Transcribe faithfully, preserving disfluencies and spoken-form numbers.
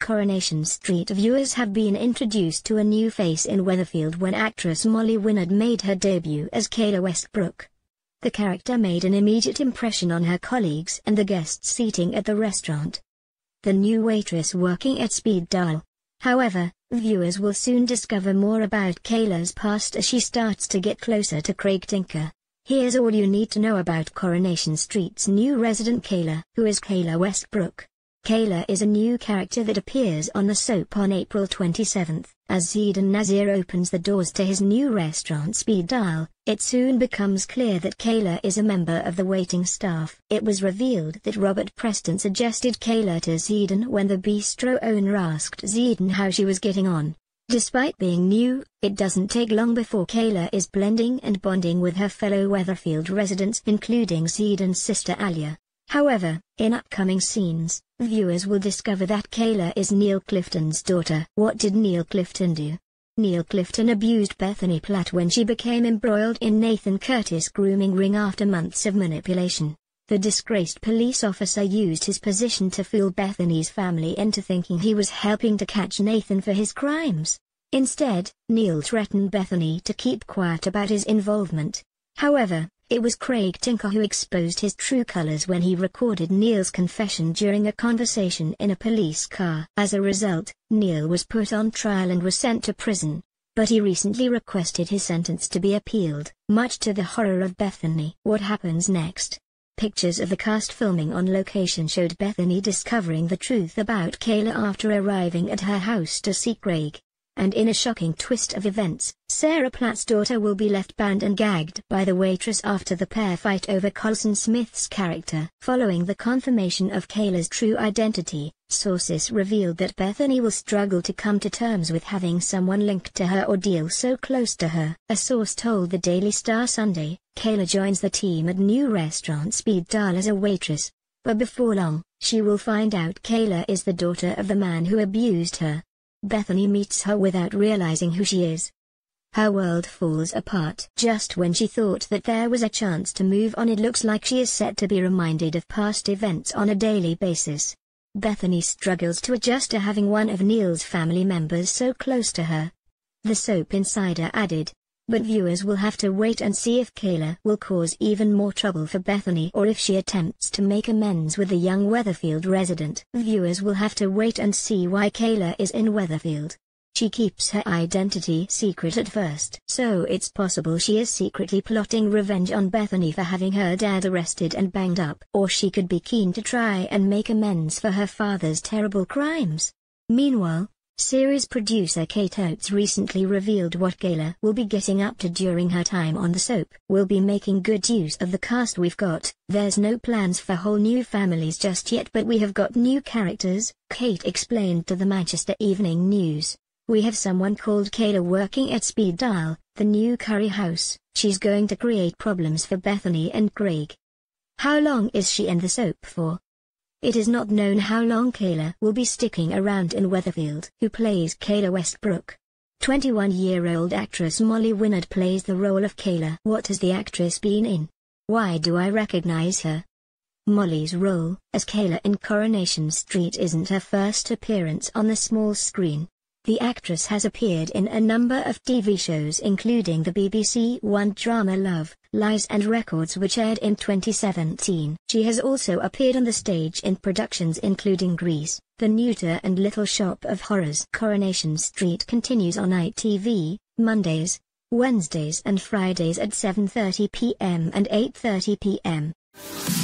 Coronation Street viewers have been introduced to a new face in Weatherfield when actress Mollie Winnard made her debut as Kayla Westbrook. The character made an immediate impression on her colleagues and the guests seating at the restaurant. The new waitress working at Speed Daal. However, viewers will soon discover more about Kayla's past as she starts to get closer to Craig Tinker. Here's all you need to know about Coronation Street's new resident Kayla, who is Kayla Westbrook. Kayla is a new character that appears on the soap on April twenty-seventh. As Zidane Nazir opens the doors to his new restaurant Speed Daal, it soon becomes clear that Kayla is a member of the waiting staff. It was revealed that Robert Preston suggested Kayla to Zidane when the bistro owner asked Zidane how she was getting on. Despite being new, it doesn't take long before Kayla is blending and bonding with her fellow Weatherfield residents, including Zidane's sister Alia. However, in upcoming scenes, viewers will discover that Kayla is Neil Clifton's daughter. What did Neil Clifton do? Neil Clifton abused Bethany Platt when she became embroiled in Nathan Curtis' grooming ring after months of manipulation. The disgraced police officer used his position to fool Bethany's family into thinking he was helping to catch Nathan for his crimes. Instead, Neil threatened Bethany to keep quiet about his involvement. However, it was Craig Tinker who exposed his true colors when he recorded Neil's confession during a conversation in a police car. As a result, Neil was put on trial and was sent to prison. But he recently requested his sentence to be appealed, much to the horror of Bethany. What happens next? Pictures of the cast filming on location showed Bethany discovering the truth about Kayla after arriving at her house to see Craig. And in a shocking twist of events, Sarah Platt's daughter will be left bound and gagged by the waitress after the pair fight over Coulson Smith's character. Following the confirmation of Kayla's true identity, sources revealed that Bethany will struggle to come to terms with having someone linked to her ordeal so close to her. A source told the Daily Star Sunday, Kayla joins the team at new restaurant Speed Daal as a waitress. But before long, she will find out Kayla is the daughter of the man who abused her. Bethany meets her without realizing who she is. Her world falls apart. Just when she thought that there was a chance to move on, it looks like she is set to be reminded of past events on a daily basis. Bethany struggles to adjust to having one of Neil's family members so close to her. The Soap Insider added, but viewers will have to wait and see if Kayla will cause even more trouble for Bethany or if she attempts to make amends with the young Weatherfield resident. Viewers will have to wait and see why Kayla is in Weatherfield. She keeps her identity secret at first, so it's possible she is secretly plotting revenge on Bethany for having her dad arrested and banged up. Or she could be keen to try and make amends for her father's terrible crimes. Meanwhile, series producer Kate Oates recently revealed what Kayla will be getting up to during her time on the soap. We'll be making good use of the cast we've got. There's no plans for whole new families just yet, but we have got new characters, Kate explained to the Manchester Evening News. We have someone called Kayla working at Speed Daal, the new curry house. She's going to create problems for Bethany and Craig. How long is she in the soap for? It is not known how long Kayla will be sticking around in Weatherfield. Who plays Kayla Westbrook? twenty-one-year-old actress Mollie Winnard plays the role of Kayla. What has the actress been in? Why do I recognize her? Mollie's role as Kayla in Coronation Street isn't her first appearance on the small screen. The actress has appeared in a number of T V shows including the B B C One drama Love, Lies and Records, which aired in twenty seventeen. She has also appeared on the stage in productions including Grease, The Neuter and Little Shop of Horrors. Coronation Street continues on I T V, Mondays, Wednesdays and Fridays at seven thirty p m and eight thirty p m